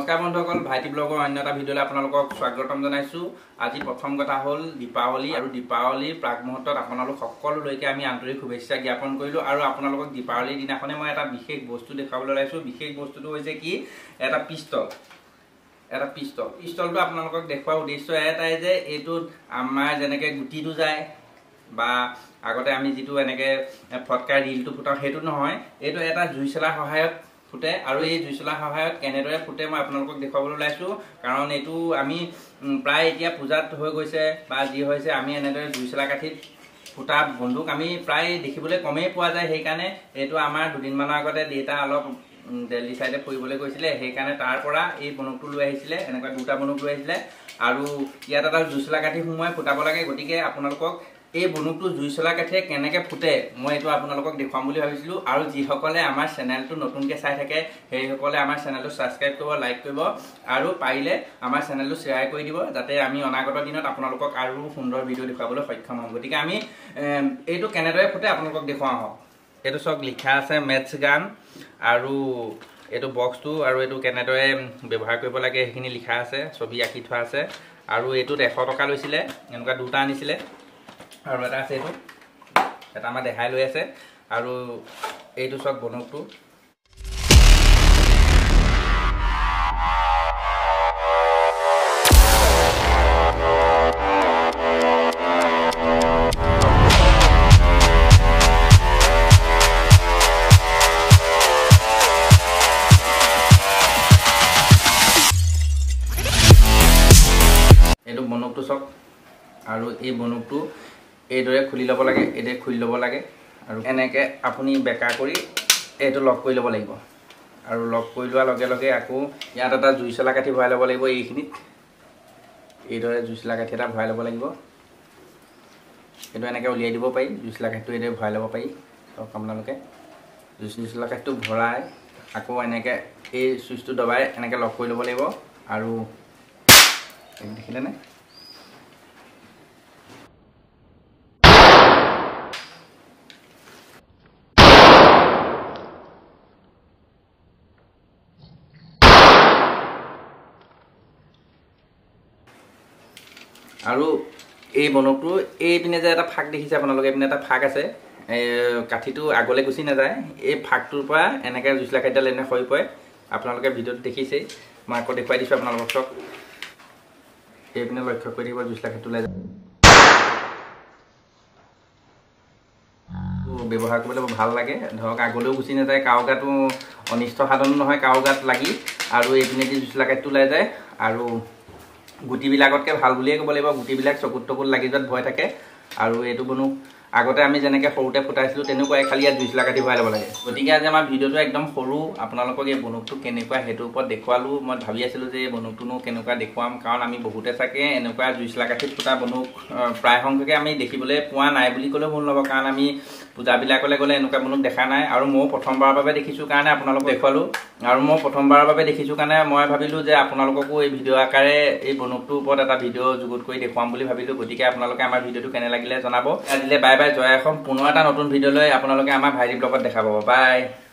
নমস্কাৰ বন্ধুসকল, ভাইটি ব্লগৰ অন্য এটা ভিডিঅ'লৈ আপোনালোকক স্বাগতম জনাইছো। আজি প্ৰথম কথা হ'ল দীপাৱলী আৰু দীপাৱলীৰ প্ৰাক মুহূৰ্তত আপোনালোক সকলোলৈকে আমি আন্তৰিক শুভেচ্ছা জ্ঞাপন কৰিলো আৰু আপোনালোকক দীপাৱলীৰ দিনাখনে মই এটা বিশেষ বস্তু দেখাবলৈ ওলাইছো। বিশেষ বস্তুটো হৈছে কি, এটা পিস্তল। পিস্তলটো আপোনালোকক দেখুৱাৰ উদ্দেশ্য এটাই যে এইটোত আমাৰ যেনেকৈ গুটিটো যায় বা আগতে আমি যিটো এনেকৈ ফটকাৰ ৰিলটো ফুটাওঁ সেইটো নহয়, এইটো এটা জুই চলাৰ সহায়ত ফুটে আৰু এই জুই চলাৰ সহায়ত কেনেদৰে ফুটে মই আপোনালোকক দেখুৱাবলৈ ওলাইছোঁ। কাৰণ এইটো আমি প্ৰায় এতিয়া পূজাত হৈ গৈছে বা যি হৈছে, আমি এনেদৰে জুই চলা কাঠিত ফুটা বন্দুক আমি প্ৰায় দেখিবলৈ কমেই পোৱা যায়। সেইকাৰণে এইটো আমাৰ দুদিনমানৰ আগতে দেউতা অলপ দিল্লী চাইডে ফুৰিবলৈ গৈছিলে, সেইকাৰণে তাৰ পৰা এই বন্দুকটো লৈ আহিছিলে। এনেকুৱা দুটা বন্দুক লৈ আহিছিলে আৰু ইয়াত এটা জুই চলা কাঠি সোমোৱাই ফুটাব লাগে। গতিকে আপোনালোকক এই বন্দুকটো জুই চলা কাঠিৰে কেনেকৈ ফুটে মই এইটো আপোনালোকক দেখুৱাম বুলি ভাবিছিলোঁ। আৰু যিসকলে আমাৰ চেনেলটো নতুনকৈ চাই থাকে সেইসকলে আমাৰ চেনেলটো ছাবস্ক্ৰাইব কৰিব, লাইক কৰিব আৰু পাৰিলে আমাৰ চেনেলটো শ্বেয়াৰ কৰি দিব, যাতে আমি অনাগত দিনত আপোনালোকক আৰু সুন্দৰ ভিডিঅ' দেখুৱাবলৈ সক্ষম হ'ম। গতিকে আমি এইটো কেনেদৰে ফুটে আপোনালোকক দেখুৱাওঁ হওক। এইটো চব লিখা আছে মেথছ গান আৰু এইটো বক্সটো আৰু এইটো কেনেদৰে ব্যৱহাৰ কৰিব লাগে সেইখিনি লিখা আছে, ছবি আঁকি থোৱা আছে। আৰু এইটোত 100 টকা লৈছিলে, এনেকুৱা দুটা আনিছিলে আৰু এটা আছে, এইটো এটা আমাৰ দেখাই লৈ আছে। আৰু এইটো চব বন্দুকটো চব আৰু এই বন্দুকটো এইদৰে খুলি ল'ব লাগে, এইদৰে খুলি ল'ব লাগে আৰু এনেকৈ আপুনি বেকা কৰি এইটো লক কৰি ল'ব লাগিব। আৰু লক কৰি লোৱাৰ লগে লগে আকৌ ইয়াত এটা জুই চলা কাঠি ভৰাই ল'ব লাগিব। এইখিনিত এইদৰে জুই চলা কাঠি এটা ভৰাই ল'ব লাগিব। এইটো এনেকৈ উলিয়াই দিব পাৰি, জুই চলা কাঠিটো এইদৰে ভৰাই ল'ব পাৰি। চাওক আপোনালোকে জুই চলা কাঠিটো ভৰাই আকৌ এনেকৈ এই চুইচটো দবাই এনেকৈ লক কৰি ল'ব লাগিব। আৰু দেখিলেনে, আৰু এই বন্দুকটো এইপিনে যে এটা ফাক দেখিছে আপোনালোকে, এইপিনে এটা ফাক আছে, কাঠিটো আগলৈ গুচি নাযায়। এই ফাকটোৰ পৰা এনেকৈ জুই চলা কাঠিডাল এনে সৰি পৰে। আপোনালোকে ভিডিঅ'ত দেখিছেই, মই আকৌ দেখুৱাই দিছোঁ আপোনালোকক। চক এইপিনে লক্ষ্য কৰি থাকিব, জুই চলা কাঠিটো ওলাই যায়। ব্যৱহাৰ কৰিবলৈ ভাল লাগে, ধৰক আগলৈও গুচি নাযায়, কাৰো গাতো অনিষ্ট সাধন নহয় কাৰো গাত লাগি। আৰু এইপিনে দি জুই চলা কাঠিটো ওলাই যায় আৰু গুটিবিলাকতকৈ ভাল বুলিয়ে ক'ব লাগিব। গুটিবিলাক চকুত টকুত লাগি যোৱাত ভয় থাকে। আৰু এইটো বন্দুক আগতে আমি যেনেকৈ সৰুতে ফুটাইছিলোঁ তেনেকুৱাই, খালি ইয়াত জুই চলা কাঠি ভৰাই ল'ব লাগে। গতিকে আজি আমাৰ ভিডিঅ'টো একদম সৰু, আপোনালোকক এই বন্দুকটো কেনেকুৱা সেইটোৰ ওপৰত দেখুৱালোঁ। মই ভাবি আছিলোঁ যে এই বন্দুকটোনো কেনেকুৱা দেখুৱাম, কাৰণ আমি বহুতে চাগে এনেকুৱা জুই চলা কাঠিত ফুটা বন্দুক প্ৰায় সংখ্যকে আমি দেখিবলৈ পোৱা নাই বুলি ক'লেও ভুল নহ'ব, কাৰণ আমি পূজাবিলাকলৈ গ'লে এনেকুৱা বন্দুক দেখা নাই। আৰু ময়ো প্ৰথমবাৰৰ বাবে দেখিছোঁ কাৰণে আপোনালোকক দেখুৱালোঁ। আৰু মই প্ৰথমবাৰৰ বাবে দেখিছোঁ কাৰণে মই ভাবিলোঁ যে আপোনালোককো এই ভিডিঅ' আকাৰে এই বন্দুকটোৰ ওপৰত এটা ভিডিঅ' যুগুত কৰি দেখুৱাম বুলি ভাবিলোঁ। গতিকে আপোনালোকে আমাৰ ভিডিঅ'টো কেনে লাগিলে জনাব। আজিলৈ বাই বাই, জয় অসম। পুনৰ এটা নতুন ভিডিঅ' লৈ আপোনালোকে আমাৰ ভাইটি ব্লগত দেখা পাব। বাই।